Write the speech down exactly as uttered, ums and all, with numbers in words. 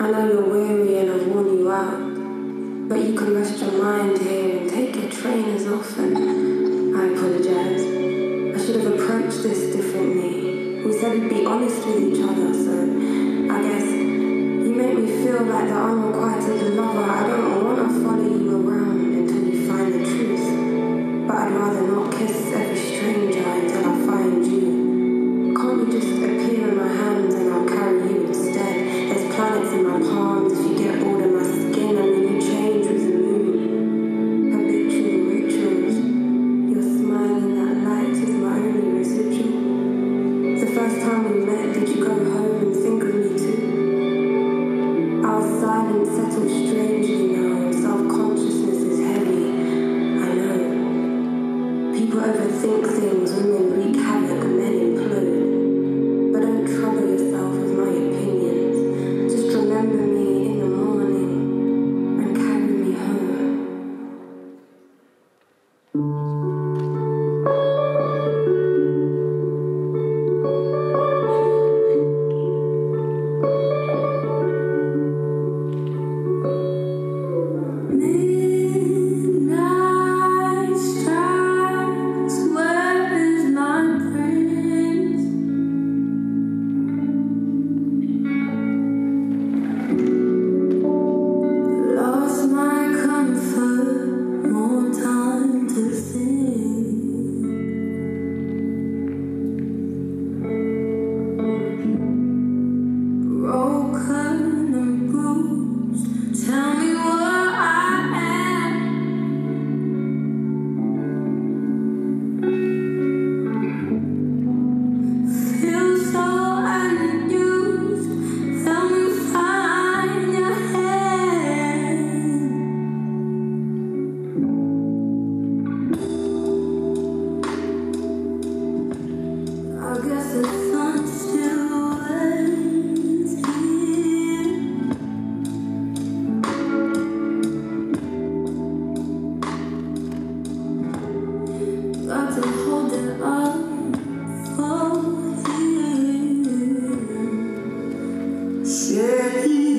I know you're weary and I've worn you out, but you can rest your mind here and take your trainers off, and I apologise. I should have approached this differently. We said we'd be honest with each other, so I guess you make me feel like the unrequited lover. I don't want to follow you around until you find the truth, but I'd rather not kiss every stranger until I find you. Can't you just appear in my hands and I'll carry you instead? There's planets in my palms if you get bored of my skin, and then you change with the moon. Habitual rituals. Your smile in that light is my only residual. The first time we met, did you go home and think of me too? Our silence settled strangely now, and self-consciousness is heavy. I know. People overthink things, women wreak havoc, men implode. But don't trouble yourself with my opinions. Just remember me in the morning and carry me home. Midnight strikes, where is my prince? Lost my comfort, more time to think. Broken and bruised, tell me what I am. Feel so unused, help me find your hand. I guess the sun still waits here. Got to hold it up for you. Say